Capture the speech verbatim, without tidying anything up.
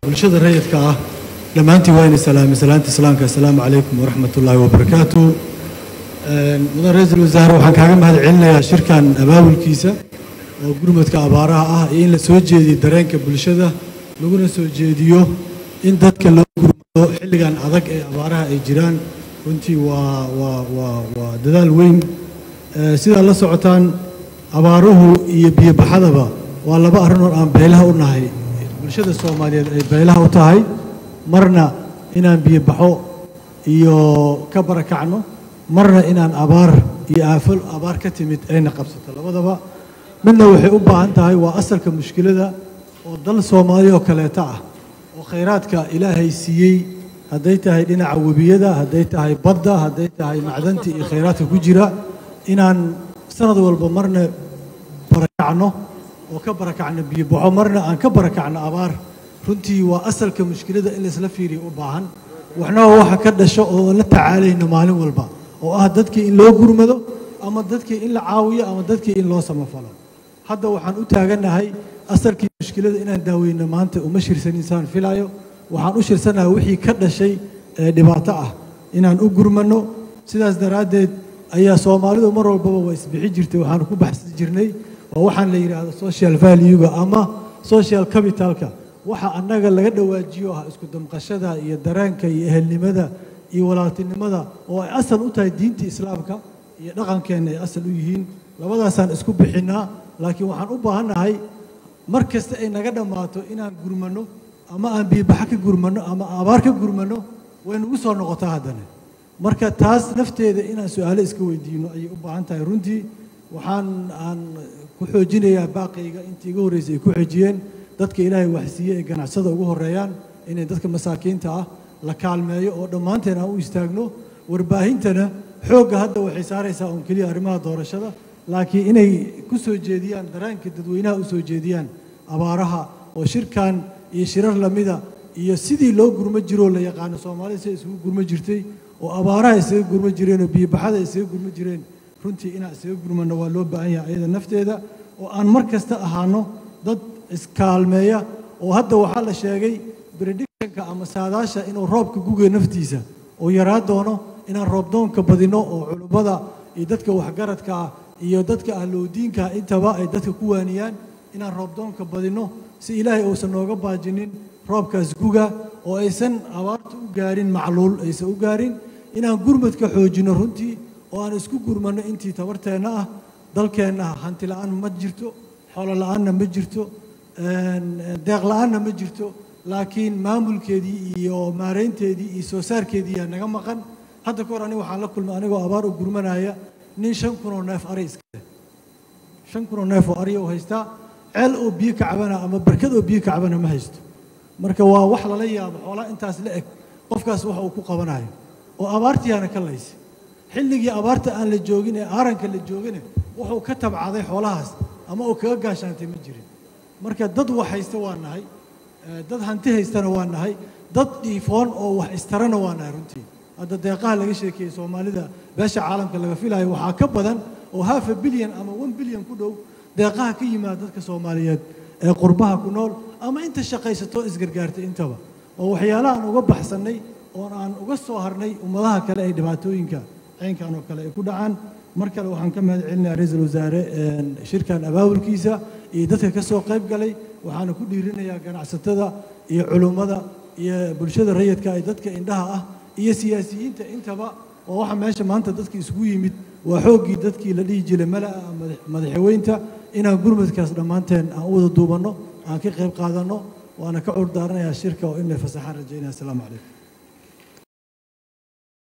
bulshada rayidka ah dhamaantii waa in salaam salaanta islaamka assalaamu calaykum waraxmatullaahi wabarakaatuh mudan ra'iisul wasaare waxaan kaaga mahad celinayaa shirkan abaabulkiisa oo gurmadka abaaraha ah in la soo jeediyo dareenka bulshada laguna soo jeediyo in dadka loo gurmado xilligan adag ee abaaraha ay jiraan runtii waa waa waa waa dadaal weyn sida la socotaan abaaruhu iyo biyo baxadaba waa laba arrin oo aan beelaha u nahay bulshada Soomaaliyeed ay beelaha u tahay marna inaan biyo baxo iyo ka barakacno marna inaan abaar iyo aafal abaar ka timid ayna qabsato labadaba midna waxay u baahan tahay waa asalka mushkilada oo dal Soomaaliya oo kaleeta ah oo khayraadka Ilaahay siiyay haday tahay dhinaca wabiyada haday tahay badda haday tahay macdanta iyo khayraadka ku jira inaan sanad walba marna barakacno oo ka barakacno biyo baxo marna aan ka barakacno abaar runtii waa asalka mushkilada in la isla fiiriyo u baahan waxna waxa ka dhasho oo la tacaalayno maalin walba oo ah dadkii in loo gurmado ama dadkii in la caawiyo ama dadkii in loo samafalo hadda waxaan u taaganahay asalkii mushkilada inaan daaweyno maanta uma shirsan insaan filayo waxaan u shirsanahay wixii ka dhashay ee dhibaato ah inaan u gurmano sidaas daraadeed ayaa Soomaalidu mar walba way isbixi jirtay waxaan ku baxsan jirnay oo waxaan la yiraahdo social value-ga ama social capital-ka waxa annaga laga dhawaajiyo ah isku damqashada iyo dareenka iyo ehelnimada iyo walaaltinimada oo ay asal u tahay diinta islaamka iyo dhaqankeena ay asal u yihiin labadaasaan isku bixinaa laakiin waxaan u baahanahay mar kasta ay naga dhamaato inaan gurmano ama aan biyo bax ka gurmano ama abaar ka gurmano way nagu soo noqotaa haddana marka taas nafteeda inaan su'aalo iska weydiino ay u baahan tahay runtii waxaan aan ku xoojinayaa baaqayga intii ugu horeysay ku xijiyeen dadka Ilaahay wax siiyay ee ganacsada ugu horeeyaan inay dadka masaakiinta ah la kaalmeeyo oo dhamaanteen aan u istaagno warbaahintana xooga hadda waxay saaraysaa oo kaliya arrimaha doorashada laakiin inay ku soo jeediyaan dareenka dadweynaha u soo jeediyaan abaaraha oo shirkan iyo shirar lamida iyo sidii loo gurma jiro la yaqaan Soomaaliya si isugu gurma jirtay oo abaaraha isaga gurma jireen oo biyo baxada isaga gurma jireen runtii ina isaga gurmano waa loo baahan yahay ayada nafteeda oo aan mar kasta ahaano dad iskaalmeeya oo hadda waxa la sheegay prediction-ka ama saadaasha inuu roobka guga naftiisa oo yaraa doono inaan roob doonka badino oo culubada iyo dadka waxgaradka iyo dadka ahludiinka intaba ay dadka ku waaniyaan inaan roob doonka badino si Ilaahay uusan nooga baajinin roobkaas guga oo aysan abaartu u gaarin macluul aysan u gaarin inaan gurmadka xoojino runtii oo aan isku gurmano intii tabarteena ah dalkeena hanti la'aan ma jirto xoolo la'aan ma jirto deeq la'aan ma jirto laakiin maamulkeedii iyo maareynteedii iyo soo saarkeedii yaa naga maqan hadda koor aniga waxaan la kulmay anigoo abaar u gurmanaya nin shan kun oo neef ari iska shan kun oo neef oo ari oo haysta ceel oo biyo ka cabana ama barkad oo biyo ka cabana ma haysto marka waa wax la yaabo xoolaha intaas la eg qofkaas waxa uu ku qabanayo oo abaartiyaana ka laysay xilligii abaarta aan la joogin ee aaranka la joogin wuxuu ka tabcaday xoolahaas ama uu kaga gaashaantay ma jirin marka dad wax haysta waa nahay dad hanti haystana waa nahay dad dhiifoon oo wax istarana waa nahay runtii hadda deeqaha laga sheekay Soomaalida beesha caalamka laga filayo waxa ka badan oo half a billion ama one billion ku dhow deeqaha ka yimaada dadka Soomaaliyeed ee qurbaha ku nool ama inta shaqaysato isgargaartay intaba oo waxyaalaha aan uga baxsanay oo aan uga soo harnay ummadaha kale ee dhibaatooyinka aynkan oo kale ay ku dhacaan markale waxaan ka mahad celinayaa ra'iisul wasaare shirkan abaabulkiisa iyo dadka ka soo qayb galay waxaan ku dhiirinayaa ganacsatada iyo culimada iyo bulshada rayidka ay dadka indhaha ah iyo siyaasiyiinta intaba oo waxa meesha maanta dadka isugu yimid waa xoogii dadkii la dhihi jiray malaa madaxweynta inaan gurmadkaas dhamaanteen aan u wada duubano aan ka qayb qaadano waana ka curdaaranaya shirka oo in la fasaxaan rajaynaa. Assalaamu calaykum.